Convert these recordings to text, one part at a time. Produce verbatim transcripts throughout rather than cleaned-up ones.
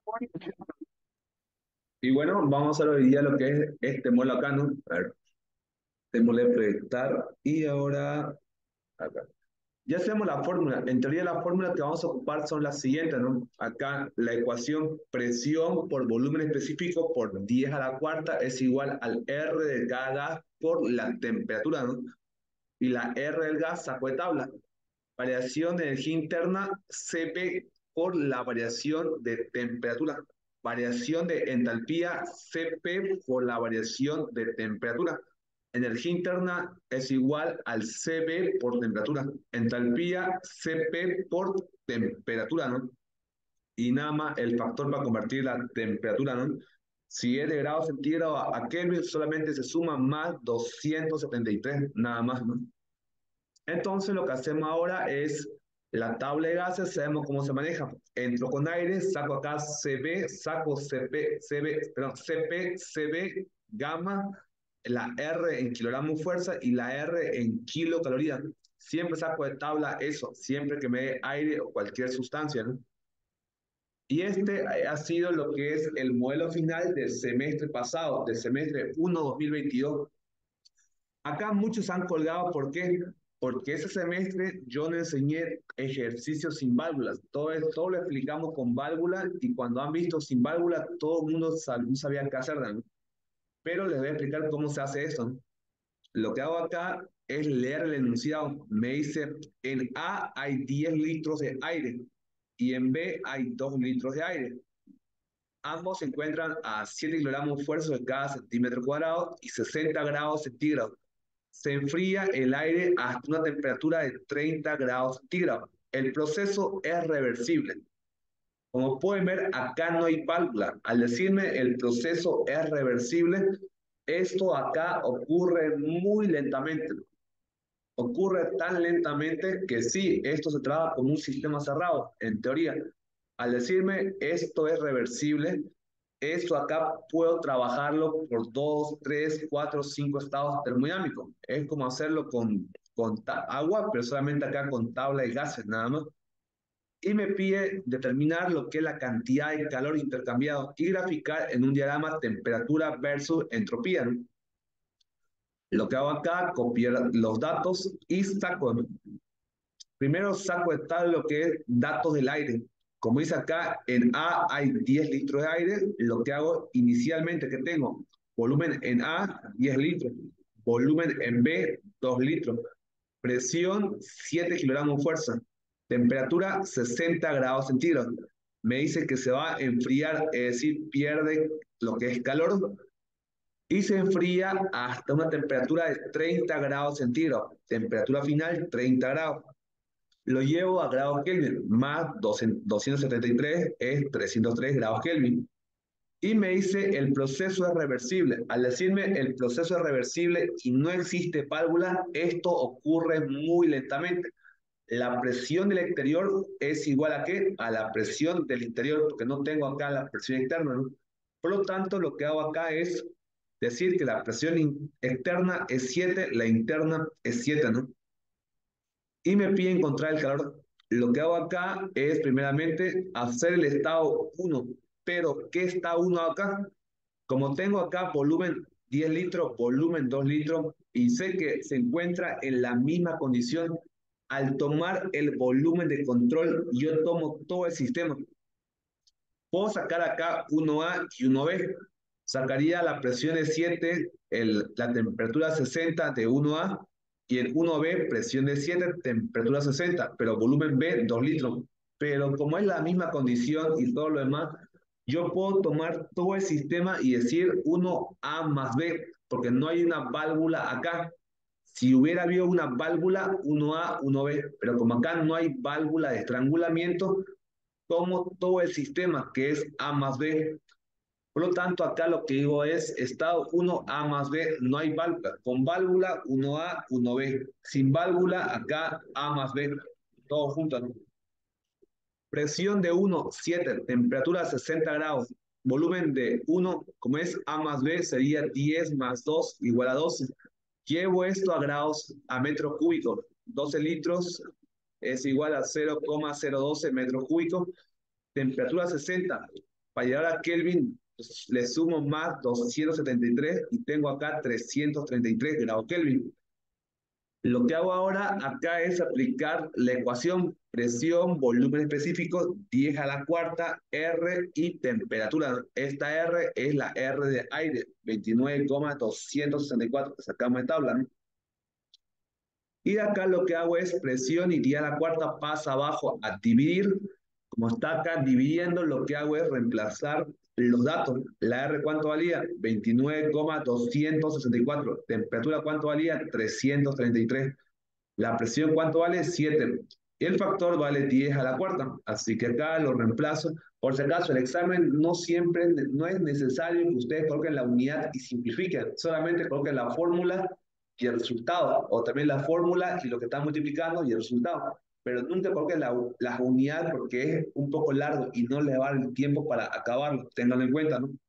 Y bueno, vamos a ver hoy día lo que es este modelo acá, ¿no? A ver, démosle proyectar y ahora acá. Ya hacemos la fórmula. En teoría la fórmula que vamos a ocupar son las siguientes, ¿no? Acá la ecuación presión por volumen específico por diez a la cuarta es igual al R de cada gas por la temperatura, ¿no? Y la R del gas sacó de tabla. Variación de energía interna, C P por la variación de temperatura. Variación de entalpía, C P por la variación de temperatura. Energía interna es igual al C B por temperatura. Entalpía, C P por temperatura, ¿no? Y nada más el factor para convertir la temperatura, ¿no? Si es de grado centígrado a, a Kelvin, solamente se suma más doscientos setenta y tres, nada más, ¿no? Entonces lo que hacemos ahora es la tabla de gases, sabemos cómo se maneja. Entro con aire, saco acá C B, saco C P, C B, perdón, C P, C B, gamma, la R en kilogramos fuerza y la R en kilocalorías. Siempre saco de tabla eso, siempre que me dé aire o cualquier sustancia, ¿no? Y este ha sido lo que es el modelo final del semestre pasado, del semestre uno dos mil veintidós. Acá muchos han colgado, ¿por qué? Porque ese semestre yo no enseñé ejercicios sin válvulas. Todo, es- todo lo explicamos con válvulas y cuando han visto sin válvulas, todo el mundo sab- no sabía qué hacer, ¿no? Pero les voy a explicar cómo se hace eso, ¿no? Lo que hago acá es leer el enunciado. Me dice, en A hay diez litros de aire y en B hay dos litros de aire. Ambos se encuentran a siete kilogramos fuerza de cada centímetro cuadrado y sesenta grados centígrados. Se enfría el aire hasta una temperatura de treinta grados centígrados. El proceso es reversible. Como pueden ver, acá no hay válvula. Al decirme el proceso es reversible, esto acá ocurre muy lentamente. Ocurre tan lentamente que sí, esto se trata como un sistema cerrado, en teoría. Al decirme esto es reversible, esto acá puedo trabajarlo por dos, tres, cuatro, cinco estados termodinámicos. Es como hacerlo con, con agua, pero solamente acá con tabla de gases nada más. Y me pide determinar lo que es la cantidad de calor intercambiado y graficar en un diagrama temperatura versus entropía, ¿no? Lo que hago acá, copiar los datos y saco. Primero saco de tal lo que es datos del aire. Como dice acá, en A hay diez litros de aire. Lo que hago inicialmente que tengo, volumen en A, diez litros. Volumen en B, dos litros. Presión, siete kilogramos fuerza. Temperatura, sesenta grados centígrados. Me dice que se va a enfriar, es decir, pierde lo que es calor y se enfría hasta una temperatura de treinta grados centígrados. Temperatura final, treinta grados. Lo llevo a grados Kelvin, más doscientos setenta y tres es trescientos tres grados Kelvin. Y me dice el proceso es reversible. Al decirme el proceso es reversible y no existe válvula, esto ocurre muy lentamente. La presión del exterior es igual a qué? A la presión del interior, porque no tengo acá la presión externa, ¿no? Por lo tanto, lo que hago acá es decir que la presión externa es siete, la interna es siete, ¿no? Y me pide encontrar el calor. Lo que hago acá es primeramente hacer el estado uno. Pero, ¿qué está uno acá? Como tengo acá volumen diez litros, volumen dos litros, y sé que se encuentra en la misma condición, al tomar el volumen de control, yo tomo todo el sistema. Puedo sacar acá uno A y uno B. Sacaría la presión de siete, el, la temperatura sesenta de uno A y el uno B, presión de siete, temperatura sesenta, pero volumen B, dos litros. Pero como es la misma condición y todo lo demás, yo puedo tomar todo el sistema y decir uno A más B, porque no hay una válvula acá. Si hubiera habido una válvula, uno A, uno B, pero como acá no hay válvula de estrangulamiento, tomo todo el sistema que es A más B. Por lo tanto, acá lo que digo es estado uno A más B, no hay válvula. Con válvula, uno A, uno B. Sin válvula, acá A más B. Todo junto, ¿no? Presión de uno, siete. Temperatura sesenta grados. Volumen de uno, como es A más B, sería diez más dos igual a doce. Llevo esto a grados, a metros cúbicos. doce litros es igual a cero coma cero doce metros cúbicos. Temperatura sesenta. Para llegar a Kelvin, pues, le sumo más doscientos setenta y tres y tengo acá trescientos treinta y tres grados Kelvin. Lo que hago ahora acá es aplicar la ecuación presión, volumen específico, diez a la cuarta, R y temperatura. Esta R es la R de aire, veintinueve coma doscientos sesenta y cuatro, que sacamos de tabla, ¿no? Y de acá lo que hago es presión y diez a la cuarta pasa abajo a dividir. Como está acá dividiendo, lo que hago es reemplazar los datos. La R, ¿cuánto valía? veintinueve coma doscientos sesenta y cuatro. Temperatura, ¿cuánto valía? trescientos treinta y tres. La presión, ¿cuánto vale? siete. Y el factor vale diez a la cuarta. Así que acá lo reemplazo. Por si acaso, el examen no siempre, no es necesario que ustedes coloquen la unidad y simplifiquen. Solamente coloquen la fórmula y el resultado. O también la fórmula y lo que están multiplicando y el resultado. Pero nunca coloquen la, la unidad porque es un poco largo y no les va a dar el tiempo para acabarlo. Ténganlo en cuenta, ¿no?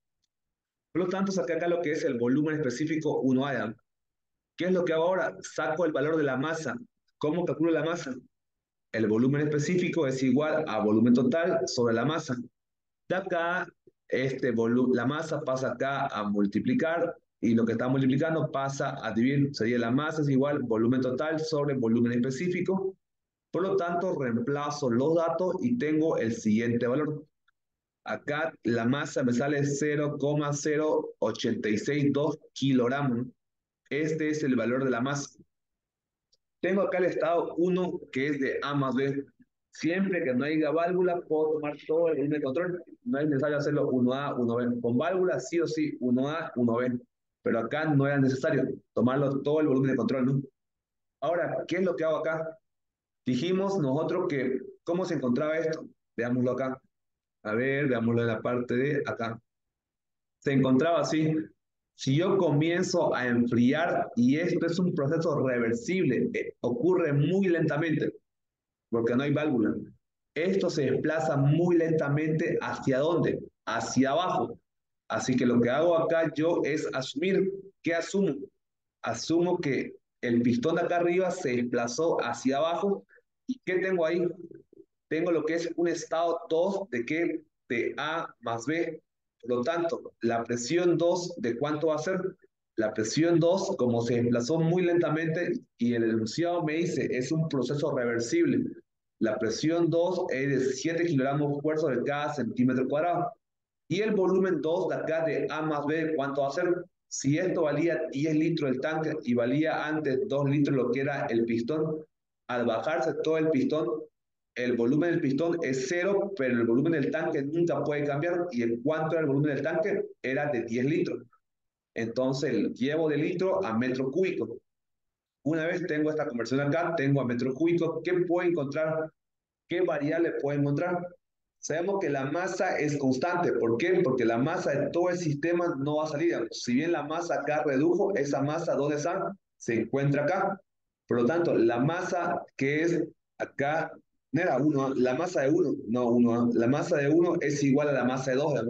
Por lo tanto, saqué acá lo que es el volumen específico uno A. ¿Qué es lo que hago ahora? Saco el valor de la masa. ¿Cómo calculo la masa? El volumen específico es igual a volumen total sobre la masa. De acá, este la masa pasa acá a multiplicar y lo que está multiplicando pasa a dividir. Sería la masa es igual volumen total sobre volumen específico. Por lo tanto, reemplazo los datos y tengo el siguiente valor. Acá la masa me sale cero coma cero ochenta y seis dos kilogramos. Este es el valor de la masa. Tengo acá el estado uno que es de A más B. Siempre que no haya válvula, puedo tomar todo el volumen de control. No es necesario hacerlo uno A, uno B. Con válvula, sí o sí, uno A, uno B. Pero acá no era necesario tomarlo todo el volumen de control, ¿no? Ahora, ¿qué es lo que hago acá? Dijimos nosotros que, ¿cómo se encontraba esto? Veámoslo acá. A ver, veámoslo en la parte de acá. Se encontraba así. Si yo comienzo a enfriar, y esto es un proceso reversible, eh, ocurre muy lentamente, porque no hay válvula. Esto se desplaza muy lentamente hacia dónde? Hacia abajo. Así que lo que hago acá yo es asumir. ¿Qué asumo? Asumo que el pistón de acá arriba se desplazó hacia abajo. ¿Y qué tengo ahí? Tengo lo que es un estado dos de qué? De A más B. Por lo tanto, la presión dos, ¿de cuánto va a ser? La presión dos, como se desplazó muy lentamente y el enunciado me dice, es un proceso reversible. La presión dos es de siete kilogramos fuerza de cada centímetro cuadrado. Y el volumen dos de acá de A más B, ¿cuánto va a ser? Si esto valía diez litros el tanque y valía antes dos litros lo que era el pistón, al bajarse todo el pistón, el volumen del pistón es cero, pero el volumen del tanque nunca puede cambiar. ¿Y en cuánto era el volumen del tanque? Era de diez litros. Entonces llevo de litro a metro cúbico. Una vez tengo esta conversión acá, tengo a metro cúbico. ¿Qué puedo encontrar? ¿Qué variable puedo encontrar? Sabemos que la masa es constante. ¿Por qué? Porque la masa de todo el sistema no va a salir. Si bien la masa acá redujo, esa masa, ¿dónde está? Se encuentra acá. Por lo tanto, la masa que es acá, no era uno, la masa de uno, no uno, la masa de uno es igual a la masa de dos, ¿no?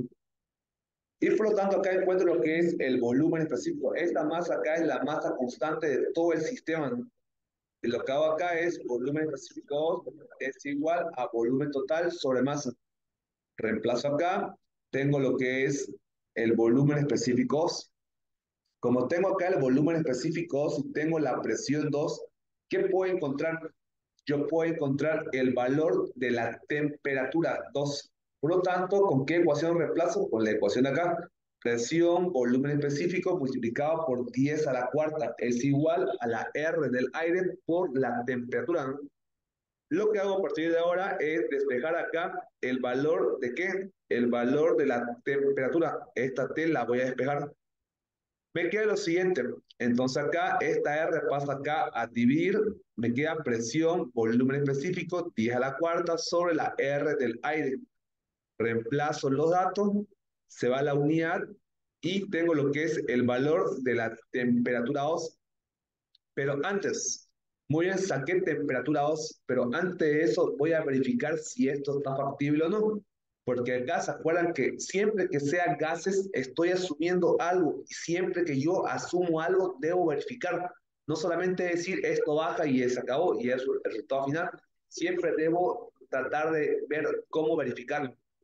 Y por lo tanto, acá encuentro lo que es el volumen específico. Esta masa acá es la masa constante de todo el sistema, ¿no? Y lo que hago acá es volumen específico dos es igual a volumen total sobre masa. Reemplazo acá, tengo lo que es el volumen específico dos. Como tengo acá el volumen específico dos y tengo la presión dos, ¿qué puedo encontrar? Yo puedo encontrar el valor de la temperatura dos. Por lo tanto, ¿con qué ecuación reemplazo? Con la ecuación de acá. Presión, volumen específico multiplicado por diez a la cuarta es igual a la R del aire por la temperatura, ¿no? Lo que hago a partir de ahora es despejar acá el valor de qué? El valor de la temperatura. Esta T la voy a despejar. Me queda lo siguiente. Entonces acá esta R pasa acá a dividir. Me queda presión, volumen específico, diez a la cuarta sobre la R del aire. Reemplazo los datos, se va la unidad y tengo lo que es el valor de la temperatura dos. Pero antes, muy bien, saqué temperatura dos, pero antes de eso voy a verificar si esto está factible o no. Porque acá se acuerdan que siempre que sean gases estoy asumiendo algo y siempre que yo asumo algo debo verificar. No solamente decir esto baja y se acabó y es el resultado final. Siempre debo tratar de ver cómo verificarlo.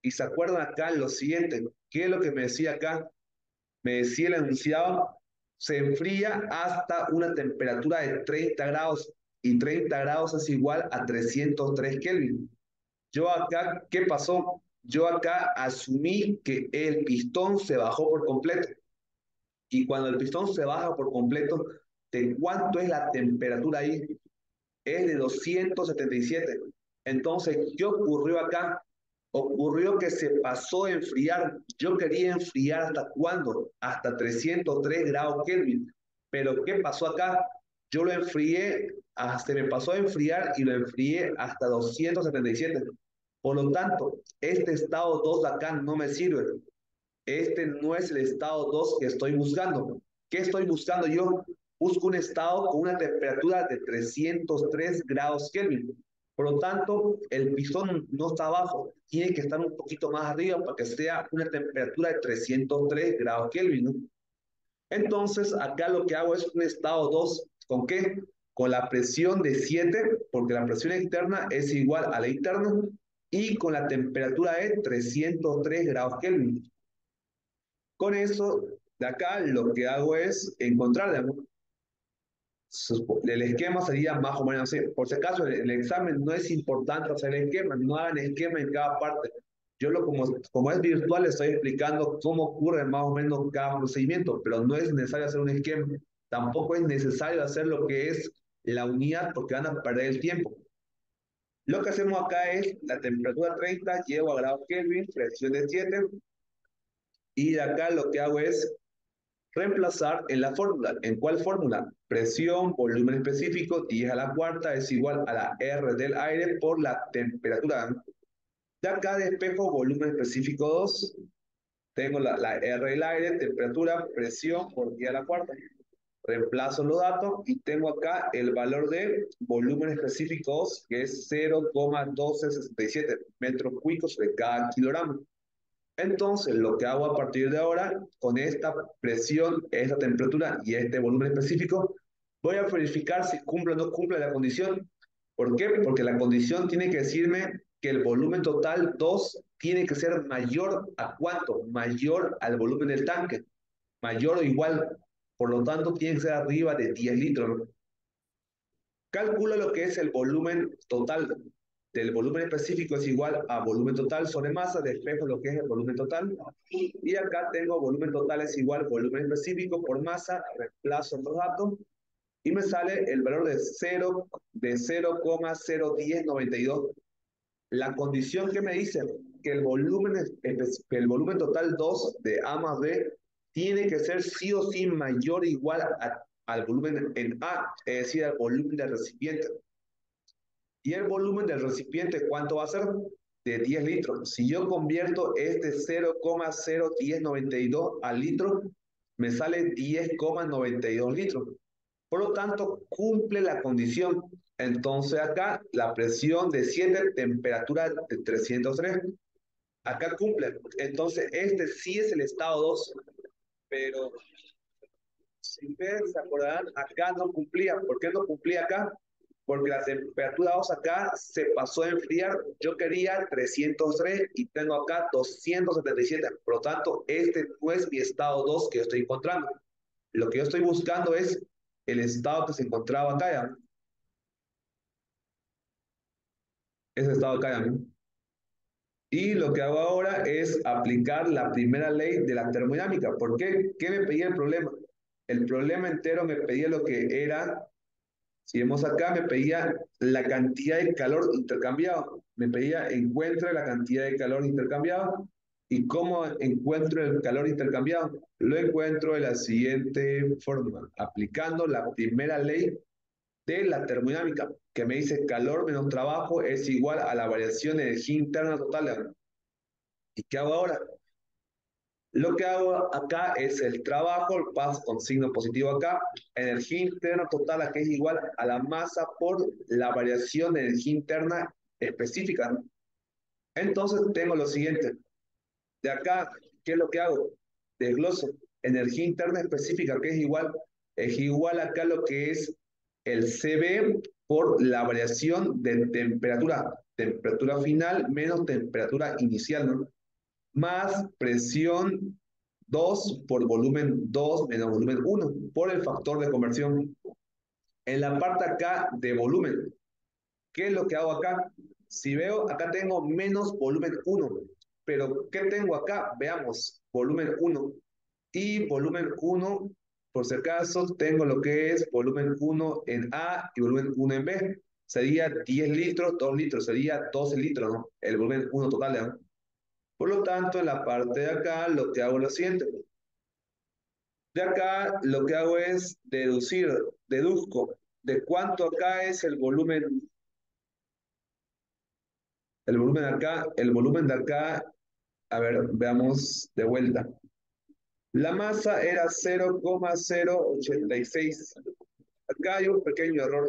Y se acuerdan acá lo siguiente, ¿qué es lo que me decía acá? Me decía el enunciado, se enfría hasta una temperatura de treinta grados y treinta grados es igual a trescientos tres Kelvin. Yo acá, ¿qué pasó? Yo acá asumí que el pistón se bajó por completo. Y cuando el pistón se baja por completo, ¿de cuánto es la temperatura ahí? Es de doscientos setenta y siete. Entonces, ¿qué ocurrió acá? Ocurrió que se pasó a enfriar. Yo quería enfriar hasta cuándo? Hasta trescientos tres grados Kelvin. Pero ¿qué pasó acá? Yo lo enfrié, hasta me pasó a enfriar y lo enfrié hasta doscientos setenta y siete. Por lo tanto, este estado dos de acá no me sirve. Este no es el estado dos que estoy buscando. ¿Qué estoy buscando yo? Busco un estado con una temperatura de trescientos tres grados Kelvin. Por lo tanto, el pistón no está abajo, tiene que estar un poquito más arriba para que sea una temperatura de trescientos tres grados Kelvin, ¿no? Entonces, acá lo que hago es un estado dos. ¿Con qué? Con la presión de siete, porque la presión externa es igual a la interna, y con la temperatura de trescientos tres grados Kelvin. Con eso, de acá lo que hago es encontrar, digamos, el esquema sería más o menos así. Por si acaso, el, el examen no es importante hacer el esquema, no hagan esquema en cada parte. Yo lo como, como es virtual, estoy explicando cómo ocurre más o menos cada procedimiento, pero no es necesario hacer un esquema. Tampoco es necesario hacer lo que es la unidad porque van a perder el tiempo. Lo que hacemos acá es la temperatura treinta, llevo a grados Kelvin, presión de siete, y de acá lo que hago es reemplazar en la fórmula. ¿En cuál fórmula? Presión, volumen específico, diez a la cuarta es igual a la R del aire por la temperatura. De acá despejo volumen específico dos. Tengo la, la R del aire, temperatura, presión por diez a la cuarta. Reemplazo los datos y tengo acá el valor de volumen específico dos, que es cero coma uno dos seis siete metros cúbicos de cada kilogramo. Entonces, lo que hago a partir de ahora, con esta presión, esta temperatura y este volumen específico, voy a verificar si cumple o no cumple la condición. ¿Por qué? Porque la condición tiene que decirme que el volumen total dos tiene que ser mayor a cuánto, mayor al volumen del tanque, mayor o igual. Por lo tanto, tiene que ser arriba de diez litros, ¿no? Calcula lo que es el volumen total. Del volumen específico es igual a volumen total sobre masa, despejo lo que es el volumen total. Y acá tengo volumen total es igual a volumen específico por masa, reemplazo los datos y me sale el valor de cero, de cero coma cero uno cero nueve dos. La condición que me dice que el volumen, que el volumen total dos de A más B tiene que ser sí o sí mayor o igual a, al volumen en A, es decir, al volumen del recipiente. Y el volumen del recipiente, ¿cuánto va a ser? De diez litros. Si yo convierto este cero coma cero uno cero nueve dos al litro, me sale diez coma noventa y dos litros. Por lo tanto, cumple la condición. Entonces acá la presión de siete, temperatura de trescientos tres. Acá cumple. Entonces este sí es el estado dos. Pero si ustedes se acordarán, acá no cumplía. ¿Por qué no cumplía acá? Porque la temperatura dos acá se pasó a enfriar. Yo quería trescientos tres y tengo acá doscientos setenta y siete. Por lo tanto, este no es mi estado dos que yo estoy encontrando. Lo que yo estoy buscando es el estado que se encontraba acá, ¿ya? Ese estado acá, ¿ya? Y lo que hago ahora es aplicar la primera ley de la termodinámica. ¿Por qué? ¿Qué me pedía el problema? El problema entero me pedía lo que era. Si vemos acá, me pedía la cantidad de calor intercambiado. Me pedía encuentre la cantidad de calor intercambiado. ¿Y cómo encuentro el calor intercambiado? Lo encuentro de la siguiente forma, aplicando la primera ley de la termodinámica, que me dice calor menos trabajo es igual a la variación de energía interna total. ¿Y qué hago ahora? Lo que hago acá es el trabajo, el paso con signo positivo acá, energía interna total aquí es igual a la masa por la variación de energía interna específica, ¿no? Entonces tengo lo siguiente, de acá, ¿qué es lo que hago? Desgloso, energía interna específica que es igual, es igual acá lo que es el C B por la variación de temperatura. temperatura final menos temperatura inicial, ¿no? Más presión dos por volumen dos menos volumen uno por el factor de conversión. En la parte acá de volumen, ¿qué es lo que hago acá? Si veo, acá tengo menos volumen uno, pero ¿qué tengo acá? Veamos, volumen uno y volumen uno, por si acaso, tengo lo que es volumen uno en A y volumen uno en B. Sería diez litros, dos litros, sería doce litros, ¿no? El volumen uno total, ¿no? Por lo tanto, en la parte de acá, lo que hago es lo siguiente. De acá, lo que hago es deducir, deduzco de cuánto acá es el volumen, el volumen de acá, el volumen de acá, a ver, veamos de vuelta. La masa era cero coma cero ochenta y seis. Acá hay un pequeño error.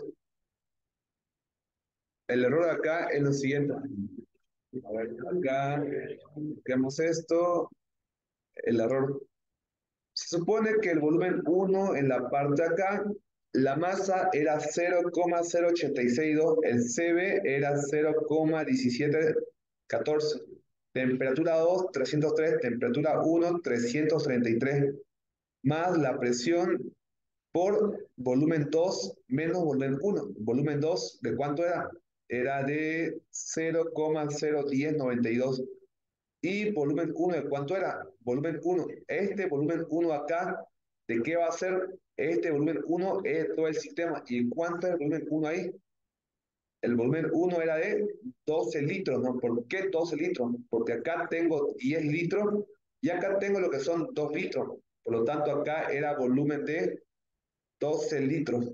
El error de acá es lo siguiente. A ver, acá, veamos esto, el error. Se supone que el volumen uno en la parte de acá, la masa era cero coma cero ochenta y seis dos, el C B era cero coma diecisiete catorce, temperatura dos, trescientos tres, temperatura uno, trescientos treinta y tres, más la presión por volumen dos menos volumen uno. Volumen dos, ¿de cuánto era? Era de cero coma cero diez noventa y dos. Y volumen uno, ¿de cuánto era? Volumen uno. Este volumen uno acá, ¿de qué va a ser? Este volumen uno es todo el sistema. ¿Y cuánto es el volumen uno ahí? El volumen uno era de doce litros, ¿no? ¿Por qué doce litros? Porque acá tengo diez litros y acá tengo lo que son dos litros. Por lo tanto, acá era volumen de doce litros.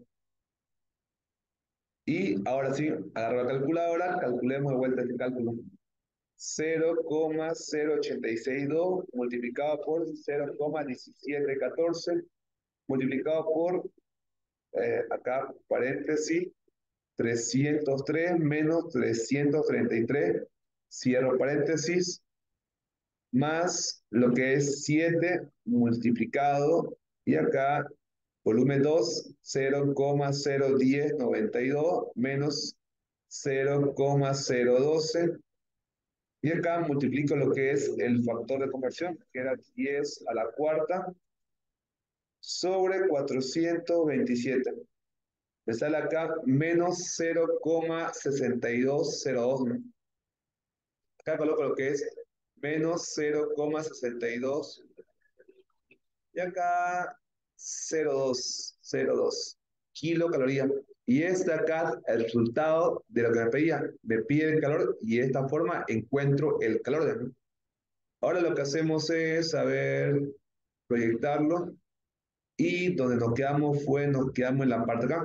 Y ahora sí, agarro la calculadora, calculemos de vuelta este cálculo. cero coma cero ochenta y seis dos multiplicado por cero coma diecisiete catorce multiplicado por, eh, acá, paréntesis, trescientos tres menos trescientos treinta y tres, cierro paréntesis, más lo que es siete multiplicado, y acá, volumen dos, cero coma cero diez noventa y dos menos cero coma cero doce. Y acá multiplico lo que es el factor de conversión, que era diez a la cuarta, sobre cuatrocientos veintisiete. Me sale acá menos cero coma sesenta y dos cero dos, ¿no? Acá coloco lo que es menos cero coma sesenta y dos. Y acá cero coma dos, cero coma dos kilocalorías. Y este acá el resultado de lo que me pedía. Me pide el calor y de esta forma encuentro el calor de mí. Ahora lo que hacemos es, saber proyectarlo, y donde nos quedamos fue, nos quedamos en la parte de acá.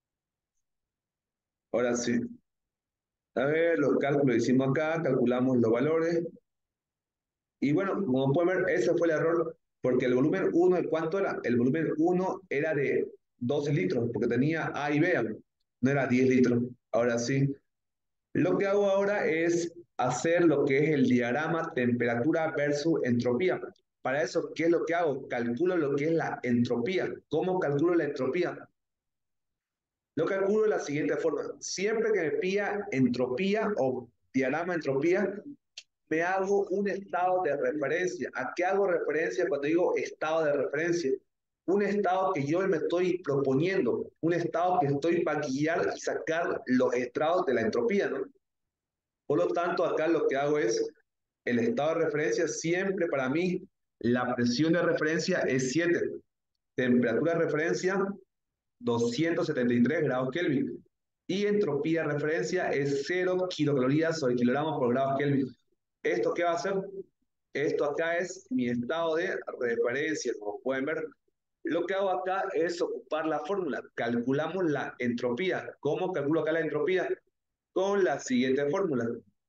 Ahora sí, a ver, los cálculos hicimos acá, calculamos los valores, y bueno, como pueden ver, ese fue el error, porque el volumen uno, ¿de cuánto era? El volumen uno era de doce litros, porque tenía A y B, no era diez litros. Ahora sí, lo que hago ahora es hacer lo que es el diagrama temperatura versus entropía. Para eso, ¿qué es lo que hago? Calculo lo que es la entropía. ¿Cómo calculo la entropía? Lo calculo de la siguiente forma. Siempre que me pida entropía o diagrama entropía, me hago un estado de referencia. ¿A qué hago referencia cuando digo estado de referencia? Un estado que yo me estoy proponiendo, un estado que estoy para guiar y sacar los estados de la entropía, ¿no? Por lo tanto, acá lo que hago es el estado de referencia. Siempre para mí, la presión de referencia es siete. Temperatura de referencia, doscientos setenta y tres grados Kelvin. Y entropía de referencia es cero kilocalorías sobre kilogramos por grado Kelvin. ¿Esto qué va a hacer? Esto acá es mi estado de referencia, como pueden ver. Lo que hago acá es ocupar la fórmula. Calculamos la entropía. ¿Cómo calculo acá la entropía? Con la siguiente fórmula,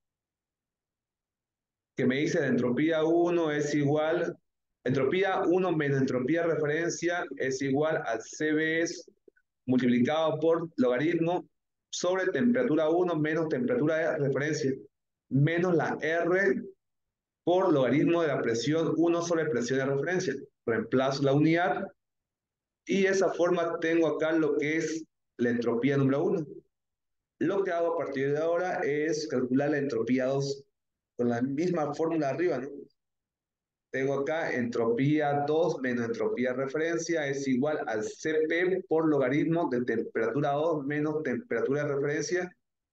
que me dice la entropía uno es igual, entropía uno menos entropía de referencia es igual a C B S multiplicado por logaritmo sobre temperatura uno menos temperatura de referencia, menos la R por logaritmo de la presión uno sobre presión de referencia. Reemplazo la unidad y de esa forma tengo acá lo que es la entropía número uno. Lo que hago a partir de ahora es calcular la entropía dos con la misma fórmula arriba, ¿no? Tengo acá entropía dos menos entropía de referencia es igual al C P por logaritmo de temperatura dos menos temperatura de referencia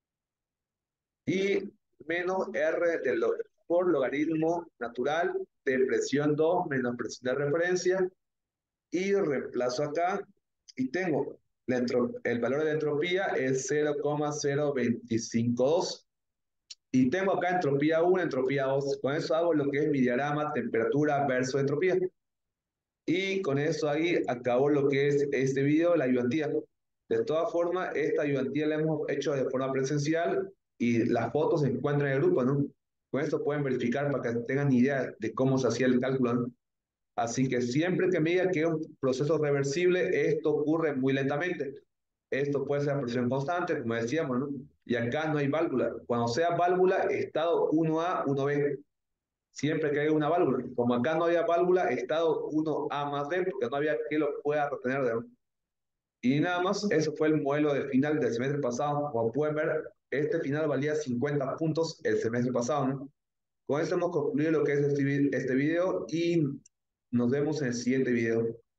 y menos R de lo, por logaritmo natural de presión dos menos presión de referencia y reemplazo acá y tengo la entro, el valor de la entropía es cero coma cero veinticinco dos y tengo acá entropía uno, entropía dos. Con eso hago lo que es mi diagrama temperatura versus entropía. Y con eso ahí acabó lo que es este video, la ayudantía. De todas formas, esta ayudantía la hemos hecho de forma presencial y las fotos se encuentran en el grupo, ¿no? Con esto pueden verificar para que tengan idea de cómo se hacía el cálculo, ¿no? Así que siempre que me diga que es un proceso reversible, esto ocurre muy lentamente. Esto puede ser a presión constante, como decíamos, ¿no? Y acá no hay válvula. Cuando sea válvula, estado uno A, uno B. Siempre que haya una válvula. Como acá no había válvula, estado uno A más B, porque no había que lo pueda retener de. Y nada más, eso fue el modelo de final del semestre pasado. Como pueden ver, este final valía cincuenta puntos el semestre pasado, ¿no? Con esto hemos concluido lo que es este, este video y nos vemos en el siguiente video.